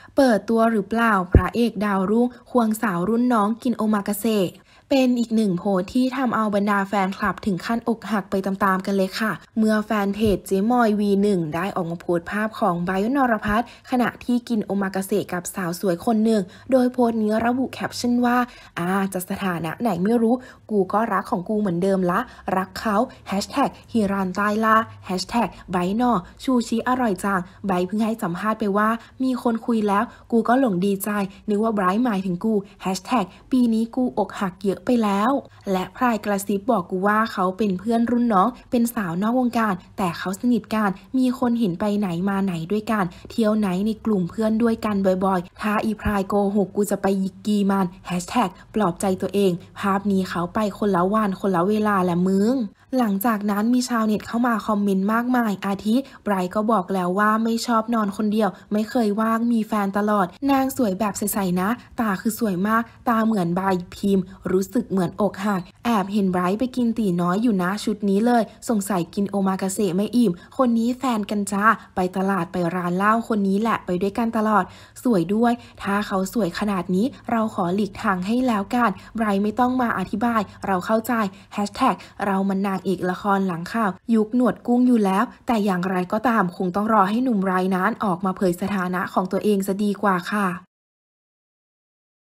เปิดตัวหรือเปล่าพระเอกดาวรุ่งควงสาวรุ่นน้องกินโอมากาเสะเป็นอีกหนึ่งโพสต์ที่ทำเอาบรรดาแฟนคลับถึงขั้นอกหักไปตามๆกันเลยค่ะเมื่อแฟนเพจเจมอย V1 ได้ออกมาโพสต์ภาพของไบรท์นรพัฒน์ขณะที่กินโอมากาเสะกับสาวสวยคนหนึ่งโดยโพสต์นี้ระบุแคปชั่นว่าจะสถานะไหนไม่รู้กูก็รักของกูเหมือนเดิมละรักเขาฮิรันใต้ล่าไบรท์นอชูชิอร่อยจังไบรท์เพิ่งให้สัมภาษณ์ไปว่ามีคนคุยแล้วกูก็หลงดีใจนึกว่าไบรท์หมายถึงกูปีนี้กูอกหักเยอะไปแล้วและพรายกระซิบบอกกูว่าเขาเป็นเพื่อนรุ่นน้องเป็นสาวนอกวงการแต่เขาสนิทกันมีคนเห็นไปไหนมาไหนด้วยกันเที่ยวไหนในกลุ่มเพื่อนด้วยกันบ่อยๆถ้าอีพรายโกหกกูจะไปยิกกีมันปลอบใจตัวเองภาพนี้เขาไปคนละวันคนละเวลาแหละมึงหลังจากนั้นมีชาวเน็ตเข้ามาคอมเมนต์มากมายอาทิไบรท์ก็บอกแล้วว่าไม่ชอบนอนคนเดียวไม่เคยว่างมีแฟนตลอดนางสวยแบบใสๆนะตาคือสวยมากตาเหมือนใบพิมพ์รู้สึกเหมือนอกหักแอบเห็นไบรท์ไปกินตีน้อยอยู่นะชุดนี้เลยสงสัยกินโอมากาเสะไม่อิ่มคนนี้แฟนกันจ้าไปตลาดไปร้านเหล้าคนนี้แหละไปด้วยกันตลอดสวยด้วยถ้าเขาสวยขนาดนี้เราขอหลีกทางให้แล้วกันไบรท์ไม่ต้องมาอธิบายเราเข้าใจเรามันนางเอกละครหลังข่าวยุคหนวดกุ้งอยู่แล้วแต่อย่างไรก็ตามคงต้องรอให้หนุ่มไบรท์นั้นออกมาเผยสถานะของตัวเองซะดีกว่าค่ะ